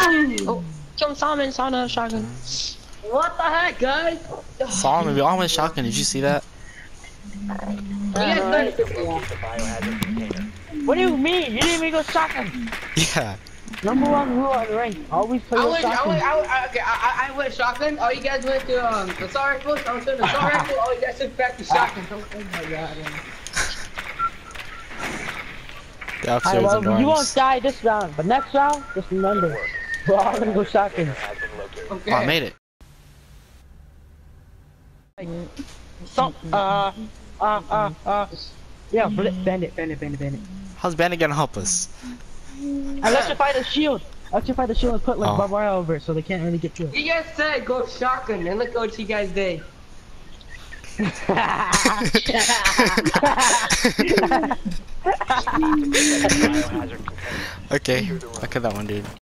Oh, kill Simon, Sana, shotgun. What the heck, guys? Solomon, we all went shotgun. Did you see that? What do you mean? You didn't even go shotgun. Yeah. Number one rule on the rank: always play with shotgun. I went shotgun. All you guys went to assault rifle. I was doing assault rifle. All you guys took back to shotgun. Oh my god. The upstairs and dorms. You won't die this round, but next round, just remember, we're all gonna go shotgun. Okay. Oh, I made it. So, yeah, bandit. How's Bandit gonna help us? Electrify the shield. Electrify the shield and put like barbed wire over it so they can't really get through. You guys said go shotgun, and look what you guys did. Okay, look at that one, dude.